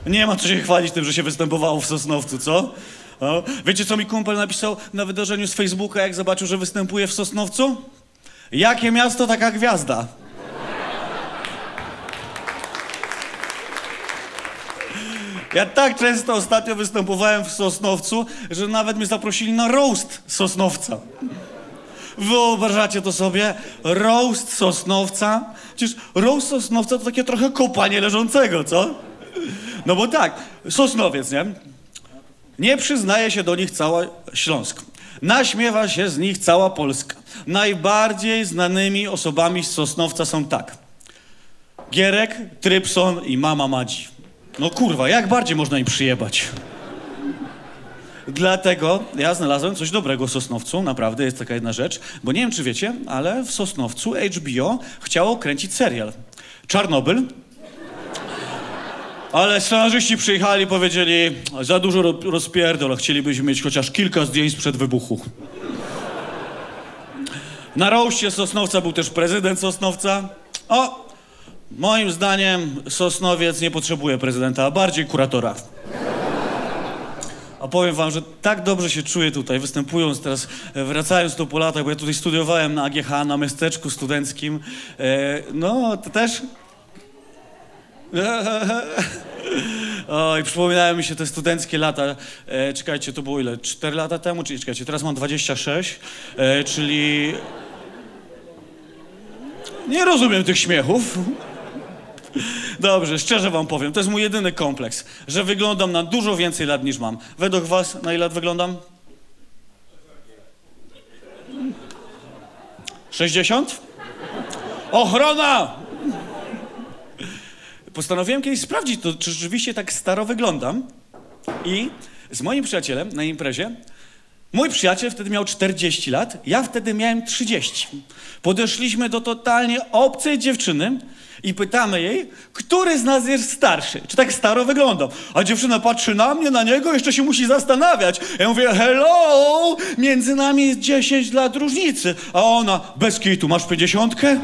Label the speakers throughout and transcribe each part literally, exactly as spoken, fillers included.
Speaker 1: Nie ma co się chwalić tym, że się występowało w Sosnowcu, co? O. Wiecie, co mi kumpel napisał na wydarzeniu z Facebooka, jak zobaczył, że występuje w Sosnowcu? Jakie miasto, taka gwiazda. Ja tak często ostatnio występowałem w Sosnowcu, że nawet mnie zaprosili na roast Sosnowca. Wyobrażacie to sobie? Roast Sosnowca? Przecież roast Sosnowca to takie trochę kopanie leżącego, co? No bo tak, Sosnowiec, nie? Nie przyznaje się do nich cała Śląsk. Naśmiewa się z nich cała Polska. Najbardziej znanymi osobami z Sosnowca są tak. Gierek, Trypson i mama Madzi. No kurwa, jak bardziej można im przyjebać? Dlatego ja znalazłem coś dobrego w Sosnowcu, naprawdę jest taka jedna rzecz, bo nie wiem, czy wiecie, ale w Sosnowcu H B O chciało kręcić serial Czarnobyl, ale scenarzyści przyjechali i powiedzieli, za dużo rozpierdol, chcielibyśmy mieć chociaż kilka zdjęć sprzed wybuchu. Na roście Sosnowca był też prezydent Sosnowca. O, moim zdaniem Sosnowiec nie potrzebuje prezydenta, a bardziej kuratora. A powiem wam, że tak dobrze się czuję tutaj, występując teraz, wracając tu po latach, bo ja tutaj studiowałem na A G H, na miasteczku studenckim. E, no, to też... Oj, przypominają mi się te studenckie lata. E, czekajcie, to było ile? cztery lata temu? Czyli czekajcie, teraz mam dwadzieścia sześć, e, czyli... Nie rozumiem tych śmiechów. Dobrze, szczerze wam powiem, to jest mój jedyny kompleks, że wyglądam na dużo więcej lat niż mam. Według was na ile lat wyglądam? sześćdziesiąt? Ochrona! Postanowiłem kiedyś sprawdzić to, czy rzeczywiście tak staro wyglądam. I z moim przyjacielem na imprezie, mój przyjaciel wtedy miał czterdzieści lat, ja wtedy miałem trzydzieści. Podeszliśmy do totalnie obcej dziewczyny i pytamy jej, który z nas jest starszy, czy tak staro wyglądam. A dziewczyna patrzy na mnie, na niego, jeszcze się musi zastanawiać. Ja mówię, hello, między nami jest dziesięć lat różnicy. A ona, bez kitu, masz pięćdziesiątkę?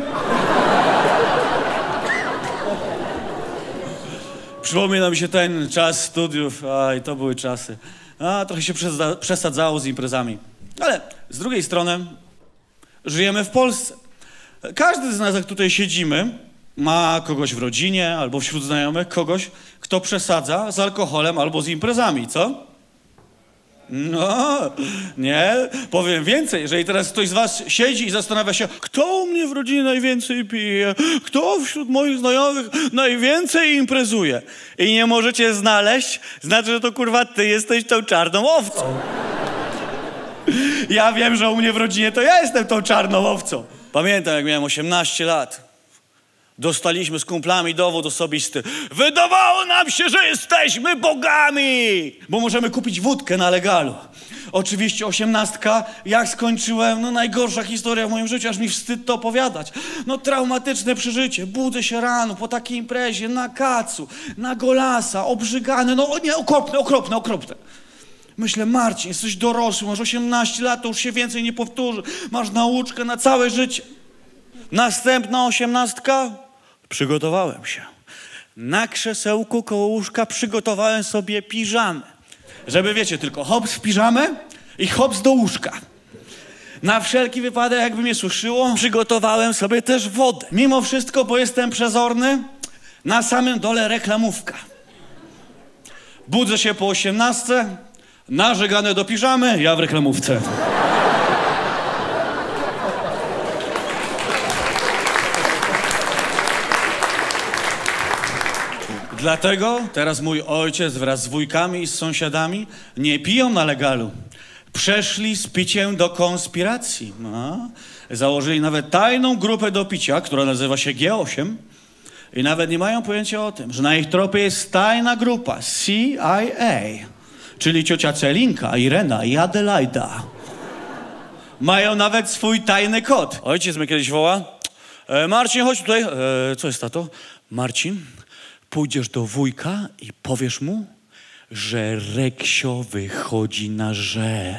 Speaker 1: Przypomina mi się ten czas studiów, aj, to były czasy. A, trochę się przesadzało z imprezami. Ale z drugiej strony żyjemy w Polsce. Każdy z nas, jak tutaj siedzimy, ma kogoś w rodzinie albo wśród znajomych, kogoś, kto przesadza z alkoholem albo z imprezami, co? No, nie, powiem więcej, jeżeli teraz ktoś z was siedzi i zastanawia się, kto u mnie w rodzinie najwięcej pije, kto wśród moich znajomych najwięcej imprezuje i nie możecie znaleźć, znaczy, że to kurwa ty jesteś tą czarną owcą. Ja wiem, że u mnie w rodzinie to ja jestem tą czarną owcą. Pamiętam, jak miałem osiemnaście lat. Dostaliśmy z kumplami dowód osobisty. Wydawało nam się, że jesteśmy bogami, bo możemy kupić wódkę na legalu. Oczywiście osiemnastka, jak skończyłem, no najgorsza historia w moim życiu, aż mi wstyd to opowiadać. No traumatyczne przeżycie, budzę się rano po takiej imprezie, na kacu, na golasa, obrzygany, no nie, okropne, okropne, okropne. Myślę, Marcin, jesteś dorosły, masz osiemnaście lat, to już się więcej nie powtórzy. Masz nauczkę na całe życie. Następna osiemnastka, przygotowałem się. Na krzesełku koło łóżka przygotowałem sobie piżamę. Żeby, wiecie, tylko hops w piżamę i hops do łóżka. Na wszelki wypadek, jakby mnie suszyło, przygotowałem sobie też wodę. Mimo wszystko, bo jestem przezorny, na samym dole reklamówka. Budzę się po osiemnastce, narzegane do piżamy, ja w reklamówce. Dlatego teraz mój ojciec wraz z wujkami i z sąsiadami nie piją na legalu. Przeszli z piciem do konspiracji. No. Założyli nawet tajną grupę do picia, która nazywa się G osiem. I nawet nie mają pojęcia o tym, że na ich tropie jest tajna grupa C I A, czyli ciocia Celinka, Irena i Adelaida. Mają nawet swój tajny kod. Ojciec mnie kiedyś woła. E, Marcin, chodź tutaj. E, co jest, tato? Marcin, pójdziesz do wujka i powiesz mu, że Reksio wychodzi na żer.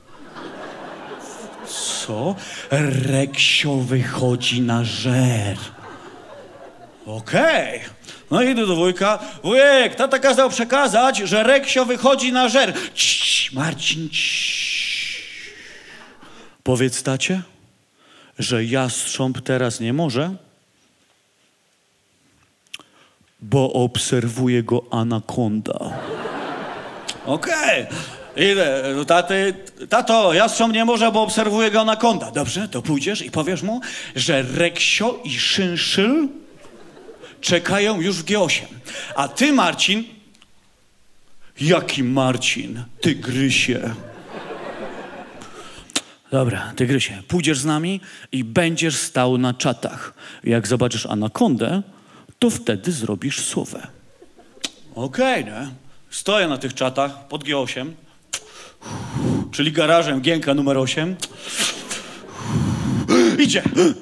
Speaker 1: Co? Reksio wychodzi na żer. Okej. Okay. No idę do wujka. Wujek, tata kazał przekazać, że Reksio wychodzi na żer. Cii, Marcin, cii. Powiedz tacie, że jastrząb teraz nie może, bo obserwuje go anakonda. Okej. Okay. Idę do taty. Tato, jastrząb nie może, bo obserwuje go anakonda. Dobrze, to pójdziesz i powiesz mu, że Reksio i Szynszyl czekają już w G osiem. A ty, Marcin... Jaki Marcin? Tygrysie. Dobra, Tygrysie, pójdziesz z nami i będziesz stał na czatach. Jak zobaczysz anakondę, to wtedy zrobisz słowę. Okej, okay, nie? Stoję na tych czatach pod G osiem, czyli garażem Gienka numer osiem. Idzie!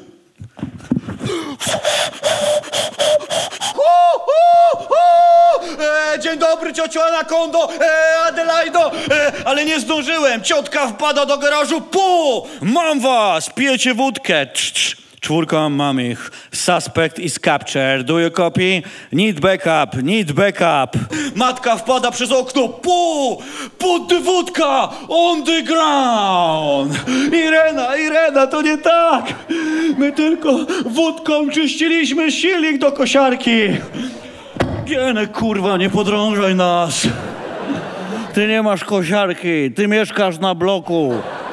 Speaker 1: E, dzień dobry, ciociu Anakondo, e, Adelaido, e, ale nie zdążyłem. Ciotka wpada do garażu, pu! Mam was, pijecie wódkę. Cz, cz. Czwórką mam ich. Suspect is captured. Do you copy? Need backup, need backup. Matka wpada przez okno, pu! Put the wódka on the ground. Irena, Irena, to nie tak. My tylko wódką czyściliśmy silnik do kosiarki. Gienek, kurwa, nie podrążaj nas. Ty nie masz kosiarki, ty mieszkasz na bloku.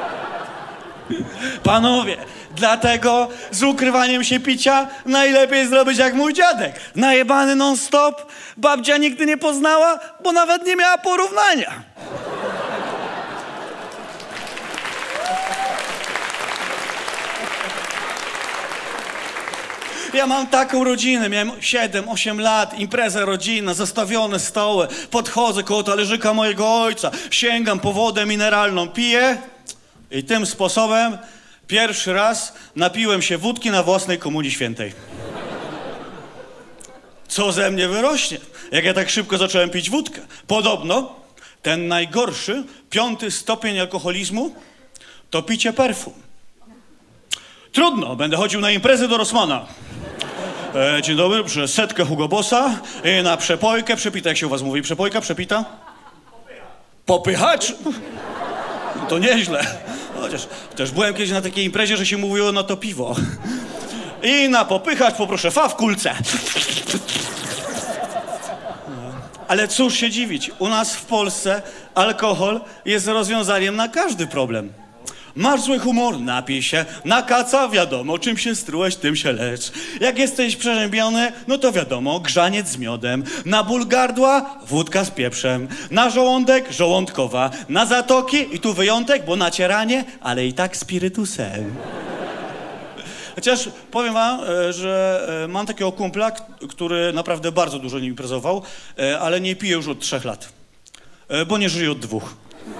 Speaker 1: Panowie, dlatego z ukrywaniem się picia najlepiej zrobić jak mój dziadek. Najebany non-stop, babcia nigdy nie poznała, bo nawet nie miała porównania. Ja mam taką rodzinę, miałem siedem, osiem lat, impreza rodzinna, zastawione stoły, podchodzę koło talerzyka mojego ojca, sięgam po wodę mineralną, piję i tym sposobem pierwszy raz napiłem się wódki na własnej komunii świętej. Co ze mnie wyrośnie, jak ja tak szybko zacząłem pić wódkę? Podobno ten najgorszy, piąty stopień alkoholizmu to picie perfum. Trudno, będę chodził na imprezę do Rossmana. E, dzień dobry, proszę, setkę Hugo Bossa i na przepojkę przepita. Jak się u was mówi? Przepojka, przepita? Popychacz? No to nieźle. Chociaż też byłem kiedyś na takiej imprezie, że się mówiło na to piwo. I na popychacz poproszę fa w kulce. Ale cóż się dziwić, u nas w Polsce alkohol jest rozwiązaniem na każdy problem. Masz zły humor, napij się. Na kaca, wiadomo, czym się strułeś, tym się lecz. Jak jesteś przeziębiony, no to wiadomo, grzaniec z miodem. Na ból gardła, wódka z pieprzem. Na żołądek, żołądkowa. Na zatoki, i tu wyjątek, bo nacieranie, ale i tak spirytusem. Chociaż powiem wam, że mam takiego kumpla, który naprawdę bardzo dużo nie imprezował, ale nie pije już od trzech lat, bo nie żyje od dwóch.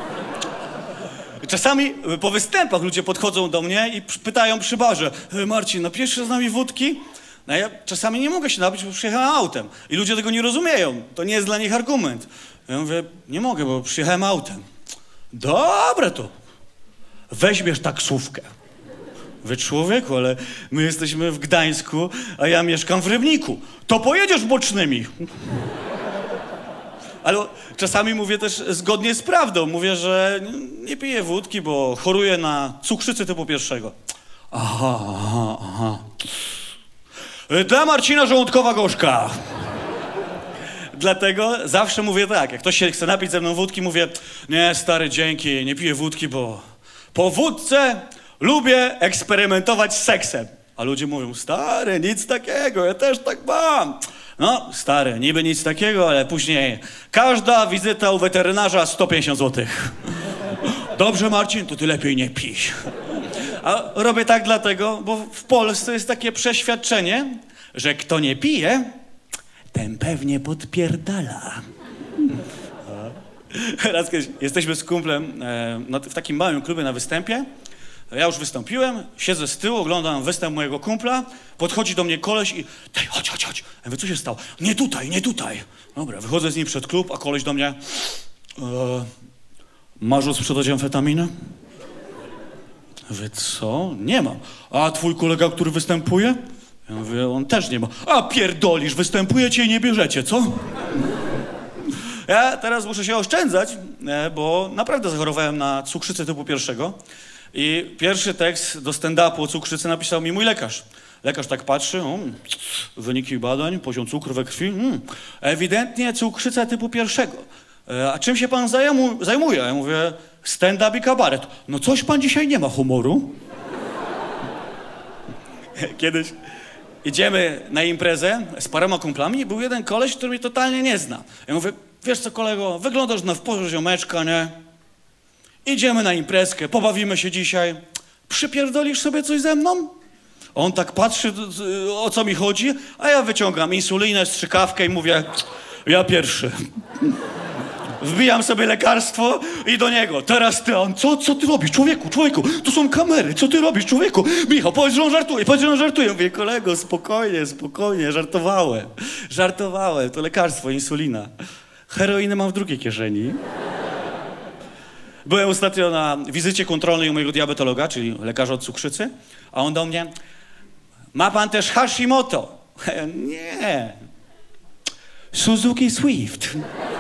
Speaker 1: Czasami po występach ludzie podchodzą do mnie i pytają przy barze: Marcin, napijesz się z nami wódki? No ja czasami nie mogę się napić, bo przyjechałem autem. I ludzie tego nie rozumieją. To nie jest dla nich argument. Ja mówię: nie mogę, bo przyjechałem autem. Dobre to. Weźmiesz taksówkę. Wy człowieku, ale my jesteśmy w Gdańsku, a ja mieszkam w Rybniku. To pojedziesz bocznymi. Ale czasami mówię też zgodnie z prawdą. Mówię, że nie piję wódki, bo choruję na cukrzycę typu pierwszego. Aha, aha, aha. Dla Marcina żołądkowa gorzka. Dlatego zawsze mówię tak, jak ktoś się chce napić ze mną wódki, mówię: nie, stary, dzięki, nie piję wódki, bo po wódce lubię eksperymentować z seksem. A ludzie mówią: stary, nic takiego, ja też tak mam. No, stary, niby nic takiego, ale później każda wizyta u weterynarza sto pięćdziesiąt złotych. Dobrze, Marcin, to ty lepiej nie pij. A robię tak dlatego, bo w Polsce jest takie przeświadczenie, że kto nie pije, ten pewnie podpierdala. Raz kiedyś jesteśmy z kumplem e, w takim małym klubie na występie. Ja już wystąpiłem, siedzę z tyłu, oglądam występ mojego kumpla, podchodzi do mnie koleś i: daj, chodź, chodź, chodź. Ja mówię: co się stało? Nie tutaj, nie tutaj. Dobra, wychodzę z nim przed klub, a koleś do mnie: e, masz sprzedać amfetaminę? Ja mówię: co? Nie mam. A twój kolega, który występuje? Ja mówię, on też nie ma. A pierdolisz, występujecie i nie bierzecie, co? Ja teraz muszę się oszczędzać, bo naprawdę zachorowałem na cukrzycę typu pierwszego. I pierwszy tekst do stand-upu o cukrzycy napisał mi mój lekarz. Lekarz tak patrzy, um, wyniki badań, poziom cukru we krwi, um, ewidentnie cukrzyca typu pierwszego. A czym się pan zajmu, zajmuje? Ja mówię, stand-up i kabaret. No coś pan dzisiaj nie ma humoru. Kiedyś idziemy na imprezę z paroma kumplami i był jeden koleś, który mnie totalnie nie zna. Ja mówię, wiesz co kolego, wyglądasz na w porze ziomeczka, nie? Idziemy na imprezkę, pobawimy się dzisiaj. Przypierdolisz sobie coś ze mną? On tak patrzy, o co mi chodzi, a ja wyciągam insulinę, strzykawkę i mówię, ja pierwszy. Wbijam sobie lekarstwo i do niego. Teraz ty, on, co, co ty robisz? Człowieku, człowieku, tu są kamery, co ty robisz, człowieku? Michał, powiedz, że on żartuje, powiedz, że on żartuje. Mówię, kolego, spokojnie, spokojnie, żartowałem. Żartowałem, to lekarstwo, insulina. Heroinę mam w drugiej kieszeni. Byłem ostatnio na wizycie kontrolnej u mojego diabetologa, czyli lekarza od cukrzycy, a on do mnie, ma pan też Hashimoto? Ja, nie. Suzuki Swift.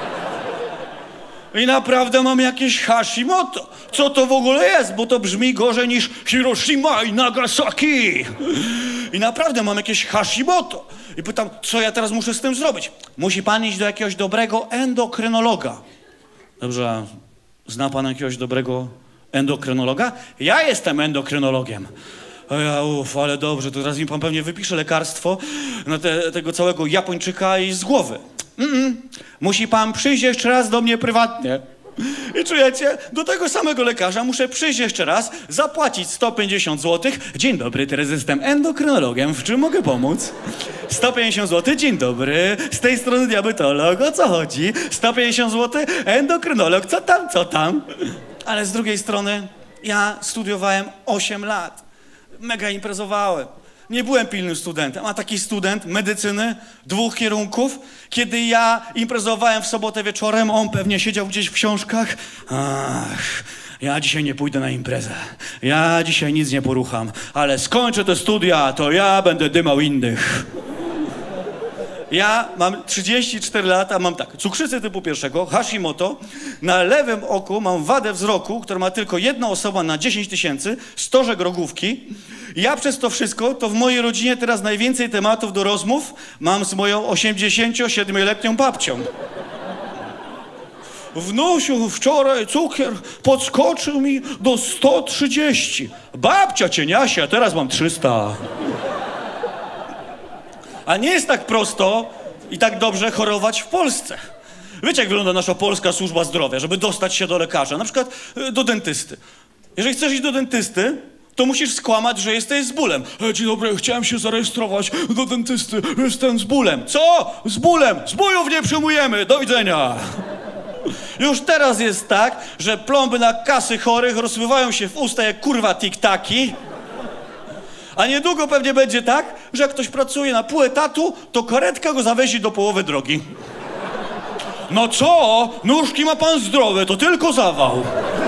Speaker 1: I naprawdę mam jakieś Hashimoto. Co to w ogóle jest? Bo to brzmi gorzej niż Hiroshima i Nagasaki. I naprawdę mam jakieś Hashimoto. I pytam, co ja teraz muszę z tym zrobić? Musi pan iść do jakiegoś dobrego endokrynologa. Dobrze, zna pan jakiegoś dobrego endokrynologa? Ja jestem endokrynologiem. O ja, uff, ale dobrze, to teraz mi pan pewnie wypisze lekarstwo na te, tego całego Japończyka i z głowy. Mm-mm. Musi pan przyjść jeszcze raz do mnie prywatnie. I czujecie, do tego samego lekarza muszę przyjść jeszcze raz, zapłacić sto pięćdziesiąt złotych. Dzień dobry, teraz jestem endokrynologiem, w czym mogę pomóc? sto pięćdziesiąt złotych, dzień dobry, z tej strony diabetolog, o co chodzi? sto pięćdziesiąt złotych, endokrynolog, co tam, co tam? Ale z drugiej strony, ja studiowałem osiem lat, mega imprezowałem. Nie byłem pilnym studentem, a taki student medycyny, dwóch kierunków. Kiedy ja imprezowałem w sobotę wieczorem, on pewnie siedział gdzieś w książkach. Ach, ja dzisiaj nie pójdę na imprezę. Ja dzisiaj nic nie porucham, ale skończę te studia, to ja będę dymał innych. Ja mam trzydzieści cztery lata, mam tak, cukrzycę typu pierwszego, Hashimoto, na lewym oku mam wadę wzroku, która ma tylko jedna osoba na dziesięć tysięcy, stożek rogówki. Ja przez to wszystko, to w mojej rodzinie teraz najwięcej tematów do rozmów mam z moją osiemdziesięciosiedmioletnią babcią. Wnusiu, wczoraj cukier podskoczył mi do sto trzydzieści. Babcia cieniasia, teraz mam trzysta. A nie jest tak prosto i tak dobrze chorować w Polsce. Wiecie, jak wygląda nasza polska służba zdrowia, żeby dostać się do lekarza, na przykład do dentysty. Jeżeli chcesz iść do dentysty, to musisz skłamać, że jesteś z bólem. E, dzień dobry, chciałem się zarejestrować do dentysty, jestem z bólem. Co? Z bólem? Z bólów nie przyjmujemy, do widzenia. Już teraz jest tak, że plomby na kasy chorych rozpływają się w usta jak kurwa tiktaki. A niedługo pewnie będzie tak, że jak ktoś pracuje na pół etatu, to karetka go zawiezie do połowy drogi. No co? Nóżki ma pan zdrowe, to tylko zawał.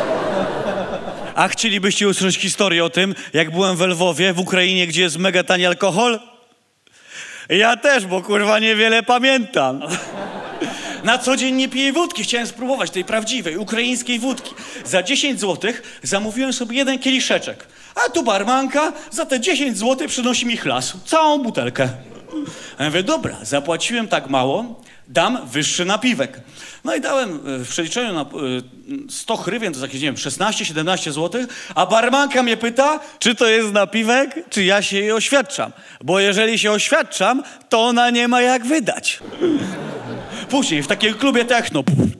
Speaker 1: A chcielibyście usłyszeć historię o tym, jak byłem w Lwowie, w Ukrainie, gdzie jest mega tani alkohol? Ja też, bo kurwa niewiele pamiętam. Na co dzień nie piję wódki, chciałem spróbować tej prawdziwej, ukraińskiej wódki. Za dziesięć złotych zamówiłem sobie jeden kieliszeczek, a tu barmanka za te dziesięć złotych przynosi mi chlas, całą butelkę. A ja mówię, dobra, zapłaciłem tak mało, dam wyższy napiwek. No i dałem w przeliczeniu na sto hrywien, to jest jakieś, nie wiem, szesnaście siedemnaście złotych, a barmanka mnie pyta, czy to jest napiwek, czy ja się jej oświadczam. Bo jeżeli się oświadczam, to ona nie ma jak wydać. Później w takim klubie techno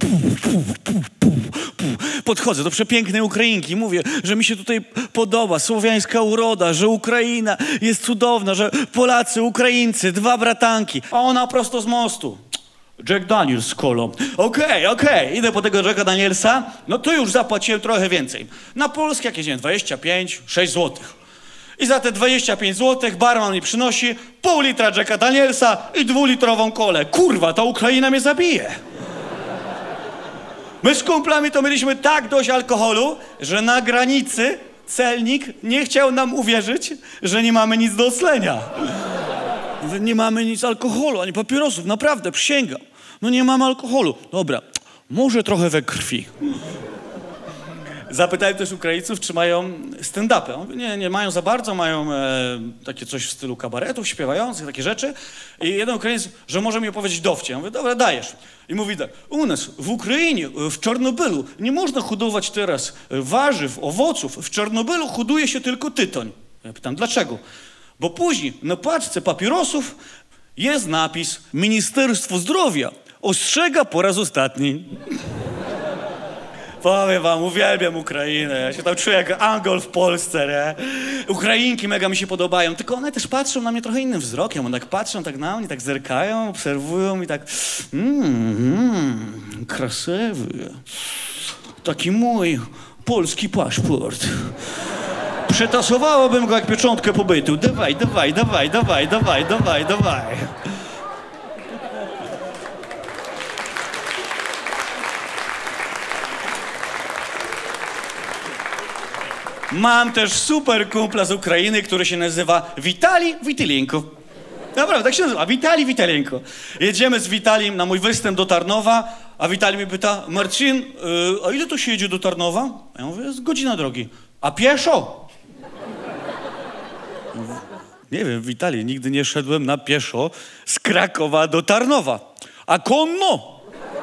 Speaker 1: podchodzę do przepięknej Ukrainki, mówię, że mi się tutaj podoba słowiańska uroda, że Ukraina jest cudowna, że Polacy, Ukraińcy, dwa bratanki, a ona prosto z mostu. Jack Daniels z kolą. Okej, okay, okej, okay. Idę po tego Jacka Danielsa, no to już zapłaciłem trochę więcej. Na polskie jakieś, nie wiem, dwadzieścia pięć sześć złotych. I za te dwadzieścia pięć złotych barman mi przynosi pół litra Jacka Danielsa i dwulitrową kolę. Kurwa, ta Ukraina mnie zabije. My z kumplami to mieliśmy tak dość alkoholu, że na granicy celnik nie chciał nam uwierzyć, że nie mamy nic do oslenia. Mówię, nie mamy nic alkoholu, ani papierosów, naprawdę, przysięgam. No nie mamy alkoholu. Dobra, może trochę we krwi. Zapytałem też Ukraińców, czy mają stand-upy. On mówi, nie, nie mają za bardzo, mają e, takie coś w stylu kabaretów, śpiewających, takie rzeczy. I jeden Ukrainiec, że może mi opowiedzieć dowcip. Ja mówię, dobra, dajesz. I mówi tak, u nas w Ukrainie, w Czarnobylu nie można hodować teraz warzyw, owoców. W Czarnobylu hoduje się tylko tytoń. Ja pytam, dlaczego? Bo później na paczce papierosów jest napis Ministerstwo Zdrowia ostrzega po raz ostatni. Powiem wam, uwielbiam Ukrainę, ja się tam czuję jak Angol w Polsce, nie? Ukrainki mega mi się podobają, tylko one też patrzą na mnie trochę innym wzrokiem, one tak patrzą tak na mnie, tak zerkają, obserwują i tak mmm, mm, krasywy, taki mój polski paszport. Przetasowałabym go jak pieczątkę pobytu, dawaj, dawaj, dawaj, dawaj, dawaj, dawaj, dawaj. Mam też super kumpla z Ukrainy, który się nazywa Witali Witalienko. Naprawdę, tak się nazywa, Witali Witalienko. Jedziemy z Witalim na mój występ do Tarnowa, a Witali mnie pyta, Marcin, yy, a ile to się jedzie do Tarnowa? A ja mówię, jest godzina drogi. A pieszo? Nie wiem, Witali, nigdy nie szedłem na pieszo z Krakowa do Tarnowa. A konno?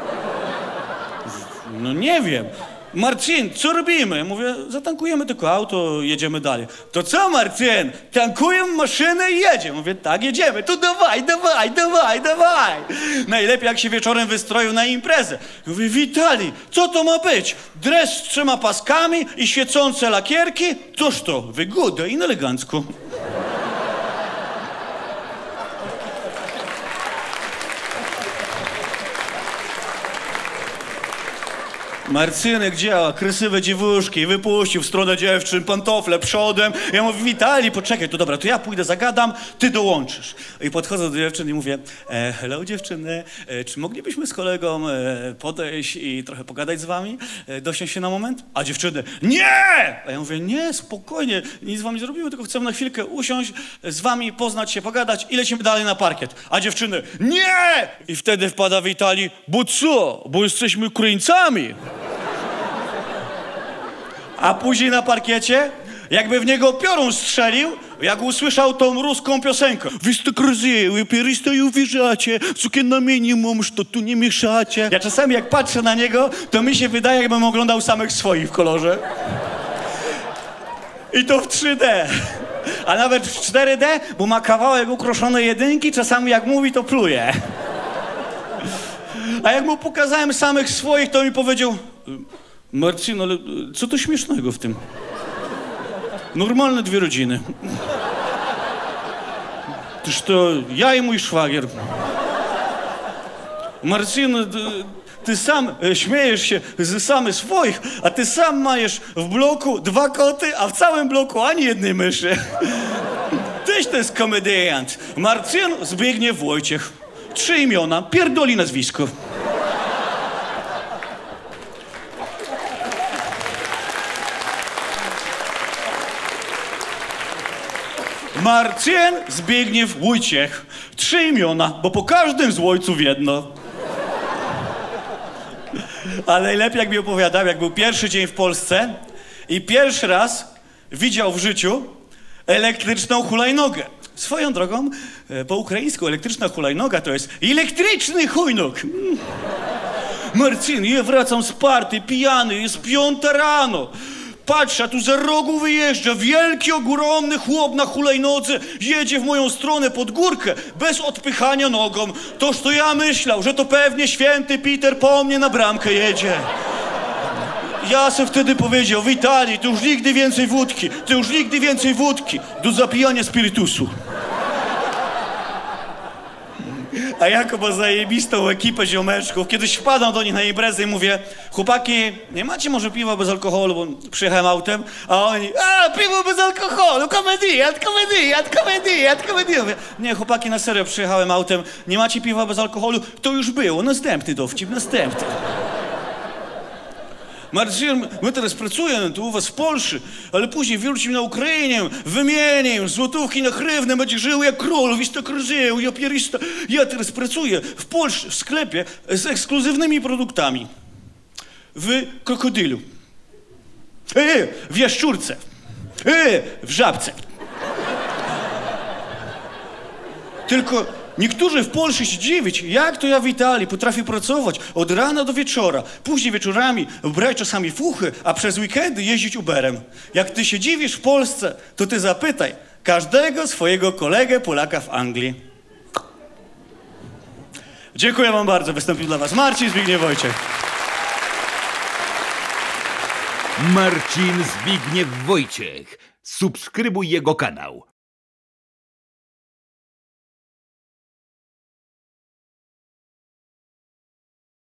Speaker 1: No nie wiem. Marcin, co robimy? Mówię, zatankujemy tylko auto, jedziemy dalej. To co, Marcin? Tankujemy maszynę i jedziemy. Mówię, tak, jedziemy. To dawaj, dawaj, dawaj, dawaj. Najlepiej jak się wieczorem wystroił na imprezę. Mówię, Witali, co to ma być? Dres z trzema paskami i świecące lakierki? Toż to, wygoda i elegancko. Marcynek działa, krysywe dziewuszki, wypuścił w stronę dziewczyn, pantofle przodem. Ja mówię, Witali, poczekaj, to dobra, to ja pójdę, zagadam, ty dołączysz. I podchodzę do dziewczyn i mówię, e, hello dziewczyny, e, czy moglibyśmy z kolegą e, podejść i trochę pogadać z wami? E, dosiąść się na moment? A dziewczyny, nie! A ja mówię, nie, spokojnie, nic z wami nie zrobimy, tylko chcemy na chwilkę usiąść, z wami poznać się, pogadać i lecimy dalej na parkiet. A dziewczyny, nie! I wtedy wpada Witali, bo co? Bo jesteśmy Ukraińcami. A później na parkiecie, jakby w niego piorun strzelił, jak usłyszał tą ruską piosenkę. Wy sto красивые, перестаю wierzacie, cukienna minimum, że tu nie mieszacie. Ja czasami jak patrzę na niego, to mi się wydaje, jakbym oglądał samych swoich w kolorze. I to w trzy D. A nawet w cztery D, bo ma kawałek ukroszonej jedynki, czasami jak mówi, to pluje. A jak mu pokazałem samych swoich, to mi powiedział... Marcin, ale co to śmiesznego w tym? Normalne dwie rodziny. Toż to ja i mój szwagier. Marcin, ty sam śmiejesz się z samych swoich, a ty sam majesz w bloku dwa koty, a w całym bloku ani jednej myszy. Tyś to jest komediant. Marcin Zbigniew Wojciech. Trzy imiona, pierdoli nazwisko. Marcin Zbigniew Wójciech. Trzy imiona, bo po każdym z ojców jedno. Ale najlepiej jak mi opowiadał, jak był pierwszy dzień w Polsce i pierwszy raz widział w życiu elektryczną hulajnogę. Swoją drogą, po ukraińsku elektryczna hulajnoga to jest elektryczny chujnok. Marcin, ja wracam z party, pijany, jest piąta rano. Patrz, a tu za rogu wyjeżdża wielki, ogromny chłop na hulajnodze, jedzie w moją stronę pod górkę, bez odpychania nogą. Toż to ja myślał, że to pewnie święty Peter po mnie na bramkę jedzie. Ja se wtedy powiedział, Witali, to już nigdy więcej wódki, to już nigdy więcej wódki, do zapijania spirytusu. A Jakub ma zajebistą ekipę ziomeczków. Kiedyś wpadam do nich na imprezę i mówię, chłopaki, nie macie może piwa bez alkoholu, bo przyjechałem autem, a oni, a piwo bez alkoholu, komediat, komediat, komediat, komediat. Mówię, nie, chłopaki, na serio, przyjechałem autem, nie macie piwa bez alkoholu, to już było, następny dowcip, następny. Marcin, my teraz pracujemy tu u was w Polsce, ale później wrócimy na Ukrainę, wymienimy złotówki na hrywnę, będzie żył jak król, wiesz tak żył, ja pierista. Ja teraz pracuję w Polsce, w sklepie z ekskluzywnymi produktami. W krokodylu, e, w jaszczurce, e, w żabce. Tylko niektórzy w Polsce się dziwić, jak to ja w Italii potrafię pracować od rana do wieczora, później wieczorami brać czasami fuchy, a przez weekendy jeździć Uberem. Jak ty się dziwisz w Polsce, to ty zapytaj każdego swojego kolegę Polaka w Anglii. Dziękuję wam bardzo. Wystąpił dla was Marcin Zbigniew Wojciech.
Speaker 2: Marcin Zbigniew Wojciech. Subskrybuj jego kanał.